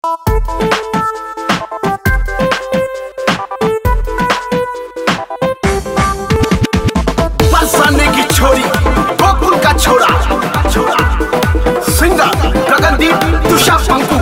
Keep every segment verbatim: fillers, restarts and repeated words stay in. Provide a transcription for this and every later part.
बरसाने की छोरी गोकुल का छोरा छोरा सिंगर गगनदीप तुषार पंकु।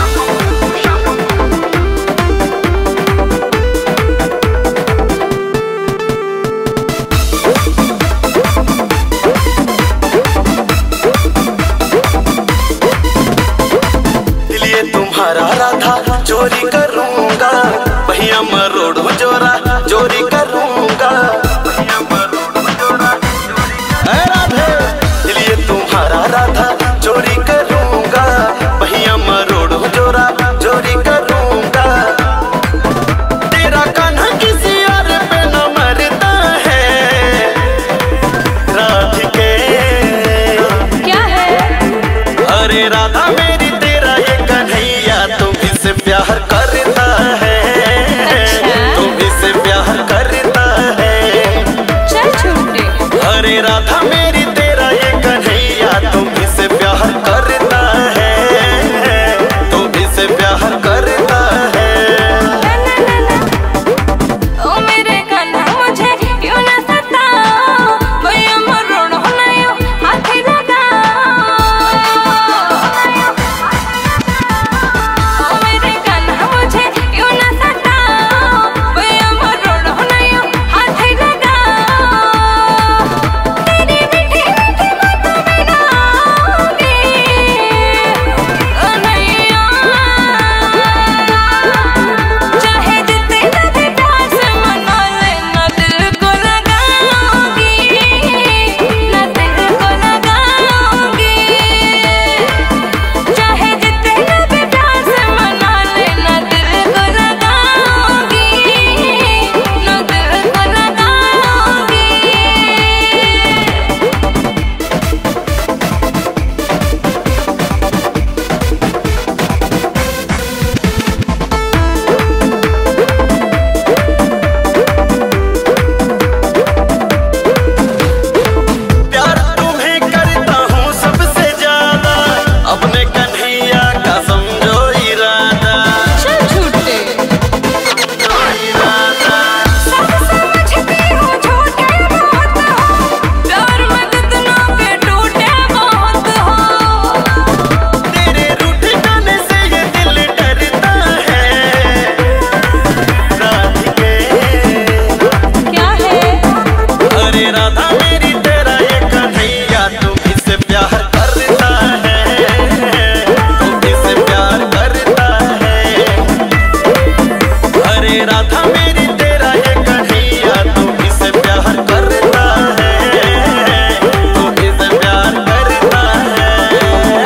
तुम्हारा राधा चोरी करूंगा, भैया मरोड़ जोरा चोरी करूंगा, भैया मरोड़ जोरा राधे इसलिए तुम्हारा राधा चोरी करूंगा, भैया मरोड़ जोरा चोरी करूंगा। तेरा कान्हा किसी और पे न मरता है राधिके। क्या है? अरे राधा मेरी तेरा ये कन्हैया तुमसे प्यार करता है। अच्छा? तुमसे प्यार करता है। चल छूटे। अरे राधा मेरी तेरा ये कन्हैया तुमसे प्यार करता है, तुमसे प्यार करता है। ना ना ना ओ मेरे कान्हा मुझे क्यों ना सताओ, भैया मरोड़ होना यो हाथ लगाओ। ओ मेरे कान्हा मुझे क्यों ना सताओ, भैया मरोड़ होना यो हाथ लगाओ। तेरी मीठी मीठी बातों में ना आऊंगी कन्हैया, चाहे जितना भी प्यार से मना लेना दिल को लगाऊंगी, ना दिल को लगाऊंगी। चाहे जितना भी प्यार से मना लेना दिल को लगाऊंगी, ना दिल को लगाऊंगी। प्यार तुम्हें करता हूँ सबसे ज्यादा, अपने कन्हैया का समझो इरादा। चल छूटे। इरादा सब समझती हूँ झूठे बहुत हो, प्यार में कितना पे टूटे बहुत हो। तेरे रूठ जाने से ये दिल डरता है राधिके। क्या है? अरे राधा मेरी तेरा ये कन्हैया तुमसे प्यार करता है, तुमसे प्यार करता है। अरे राधा मेरी तेरा ये कन्हैया तुमसे प्यार करता है, तुमसे प्यार करता है।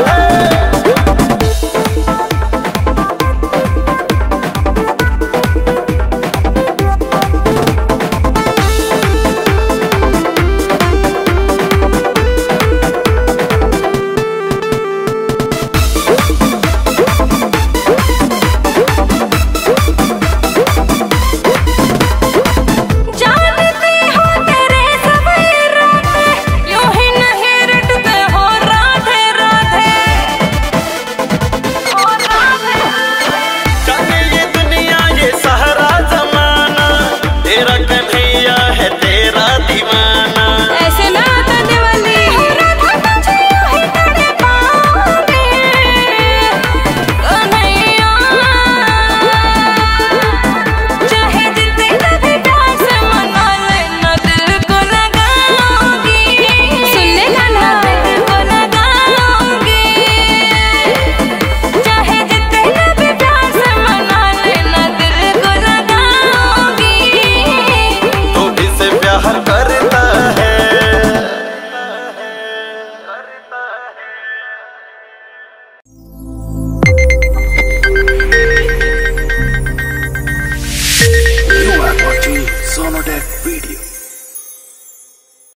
जानती हो तेरे सब इरादे, यूं ही नहीं रटते हो राधे राधे, ओ राधे राधे। जाने ये दुनिया ये सहारा जमाना, तेरा कन्हैया है तेरा दीवाना। ऐसे ना करने वाली राधा तुझे यूं ही तेरे पाओगे कन्हैया, चाहे जितना भी प्यार से मना लेना दिल को लगाऊंगी। सुन ले कान्हा, दिल को लगाऊंगी। चाहे जितना भी प्यार से मना लेना दिल को लगाऊंगी। तुमसे प्यार करता है। You are watching Sonodec Video.